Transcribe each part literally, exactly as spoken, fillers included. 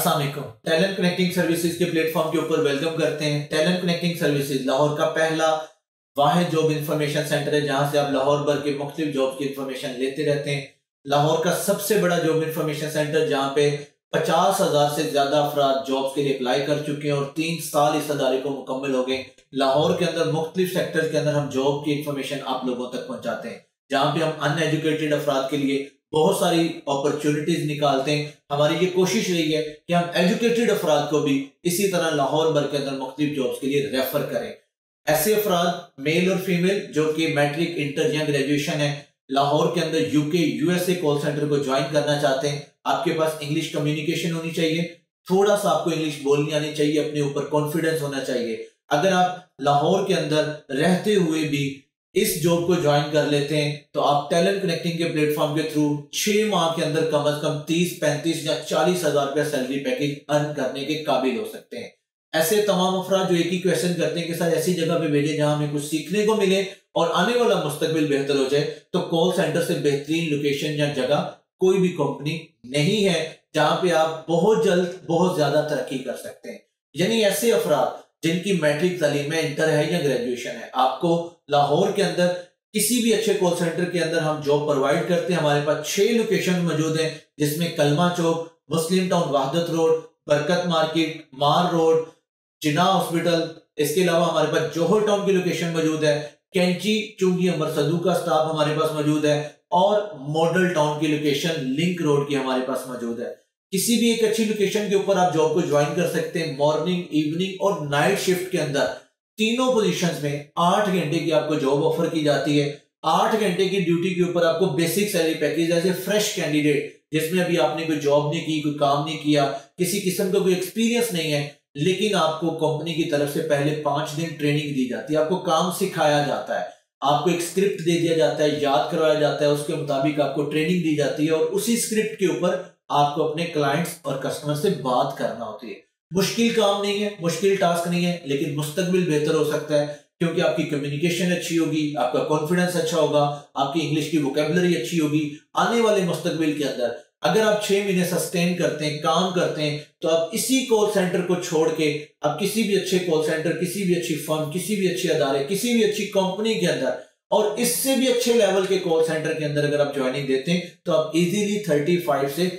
अस्सलाम वालेकुम। Talent connecting services के प्लेटफॉर्म के ऊपर वेलकम करते हैं। टैलेंट कनेक्टिंग सर्विसेज लाहौर का पहला वाहिद जॉब इंफॉर्मेशन सेंटर है जहां से आप लाहौर भर के मुख्तलिफ जॉब की इंफॉर्मेशन लेते रहते हैं। लाहौर का सबसे बड़ा जॉब इंफॉर्मेशन सेंटर जहां पे पचास हजार से ज्यादा अफराद जॉब्स के लिए अप्लाई कर चुके हैं और तीन साल इस अदारे को मुकम्मल हो गए। लाहौर के अंदर मुख्तलिफ सेक्टर के अंदर हम जॉब की इंफॉर्मेशन आप लोगों तक पहुंचाते हैं, जहां पे हम अनएजुकेटेड अफराद के लिए बहुत सारी अपॉर्चुनिटीज निकालते हैं। हमारी ये कोशिश रही है कि हम एजुकेटेड अफराद को भी इसी तरह लाहौर भर के अंदर मुख्तलिफ जॉब्स के लिए रेफर करें। ऐसे अफराद मेल और फीमेल जो कि मैट्रिक, इंटर या ग्रेजुएशन है, लाहौर के अंदर यूके यूएसए कॉल सेंटर को ज्वाइन करना चाहते हैं। आपके पास इंग्लिश कम्युनिकेशन होनी चाहिए, थोड़ा सा आपको इंग्लिश बोलनी आनी चाहिए, अपने ऊपर कॉन्फिडेंस होना चाहिए। अगर आप लाहौर के अंदर रहते हुए भी इस जॉब को ज्वाइन कर लेते हैं तो आप टैलेंट कनेक्टिंग के प्लेटफॉर्म के थ्रू छह माह के अंदर कम से कम तीस पैंतीस या चालीस हजार रुपया सैलरी पैकेज अर्न करने के काबिल हो सकते हैं। ऐसे तमाम अफराद जो एक ही क्वेश्चन करते हैं कि सर ऐसी जगह पे भेजे जहां हमें कुछ सीखने को मिले और आने वाला मुस्तकबिल बेहतर हो जाए, तो कॉल सेंटर से बेहतरीन लोकेशन या जगह कोई भी कंपनी नहीं है जहां पे आप बहुत जल्द बहुत ज्यादा तरक्की कर सकते हैं। यानी ऐसे अफराद जिनकी मैट्रिक तालीम है, इंटर है या ग्रेजुएशन है, आपको लाहौर के अंदर किसी भी अच्छे कॉल सेंटर के अंदर हम जॉब प्रोवाइड करते हैं। हमारे पास छह लोकेशन मौजूद हैं, जिसमें Kalma Chowk, Muslim town Wahdat road, Barkat market, mall road, Jinnah hospital. इसके अलावा हमारे पास जोहर टाउन की लोकेशन मौजूद है, कैंची चुंगी अमर सदू का स्टाफ हमारे पास मौजूद है और मॉडल टाउन की लोकेशन लिंक रोड की हमारे पास मौजूद है। किसी भी एक अच्छी लोकेशन के ऊपर आप जॉब को ज्वाइन कर सकते हैं। मॉर्निंग, इवनिंग और नाइट शिफ्ट के अंदर तीनों पोजीशंस में आठ घंटे की आपको जॉब ऑफर की जाती है। आठ घंटे की ड्यूटी के ऊपर आपको basic salary package as a fresh candidate, जिसमें अभी आपने कोई जॉब नहीं की, कोई काम नहीं किया, किसी किस्म का कोई एक्सपीरियंस नहीं है, लेकिन आपको कंपनी की तरफ से पहले पांच दिन ट्रेनिंग दी जाती है, आपको काम सिखाया जाता है, आपको एक स्क्रिप्ट दे दिया जाता है, याद करवाया जाता है, उसके मुताबिक आपको ट्रेनिंग दी जाती है और उसी स्क्रिप्ट के ऊपर आपको अपने क्लाइंट्स और कस्टमर से बात करना होती है। मुश्किल काम नहीं है, मुश्किल टास्क नहीं है, लेकिन मुस्तकबिल बेहतर हो सकता है क्योंकि आपकी कम्युनिकेशन अच्छी होगी, आपका कॉन्फिडेंस अच्छा होगा, आपकी इंग्लिश की वोकेबलरी अच्छी होगी। आने वाले मुस्तकबिल के अंदर अगर आप छह महीने सस्टेन करते हैं, काम करते हैं, तो आप इसी कॉल सेंटर को छोड़ के आप किसी भी अच्छे कॉल सेंटर, किसी भी अच्छी फर्म, किसी भी अच्छे अदारे, किसी भी अच्छी कंपनी के अंदर और इससे भी अच्छे लेवल के कॉल सेंटर के अंदर अगर आप ज्वाइनिंग देते हैं तो आप इजीली पैंतीस से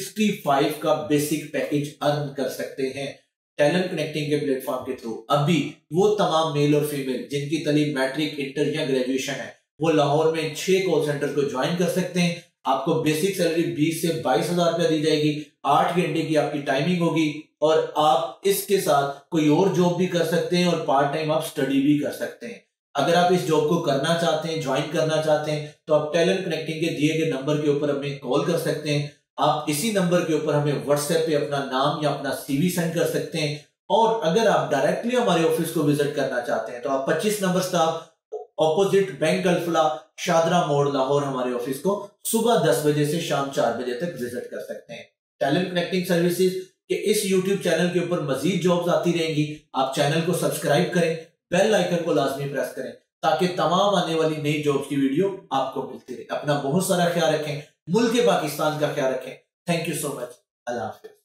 पैंसठ का बेसिक पैकेज अर्न कर सकते हैं टैलेंट कनेक्टिंग के प्लेटफॉर्म के थ्रू। अभी वो तमाम मेल और फीमेल जिनकी तालीम मैट्रिक, इंटर या ग्रेजुएशन है, वो लाहौर में छह कॉल सेंटर को ज्वाइन कर सकते हैं। आपको बेसिक सैलरी बीस से बाईस हजार रुपया दी जाएगी, आठ घंटे की आपकी टाइमिंग होगी और आप इसके साथ कोई और जॉब भी कर सकते हैं और पार्ट टाइम आप स्टडी भी कर सकते हैं। अगर आप इस जॉब को करना चाहते हैं, ज्वाइन करना चाहते हैं, तो आप टैलेंट कनेक्टिंग के दिए गए नंबर के ऊपर हमें कॉल कर सकते हैं। आप इसी नंबर के ऊपर हमें व्हाट्सएप पे अपना नाम या अपना सीवी सेंड कर सकते हैं और अगर आप डायरेक्टली हमारे ऑफिस को विजिट करना चाहते हैं तो आप पच्चीस number staff opposite bank Alfalah, Shahdara मोड़, लाहौर हमारे ऑफिस को सुबह दस बजे से शाम चार बजे तक विजिट कर सकते हैं। टैलेंट कनेक्टिंग सर्विसेज के इस यूट्यूब चैनल के ऊपर मजीद जॉब्स आती रहेंगी। आप चैनल को सब्सक्राइब करें, बेल आइकन को लाजमी प्रेस करें ताकि तमाम आने वाली नई जॉब्स की वीडियो आपको मिलती रहे। अपना बहुत सारा ख्याल रखें, मुल्क पाकिस्तान का ख्याल रखें। Thank you so much. अल्लाह हाफिज।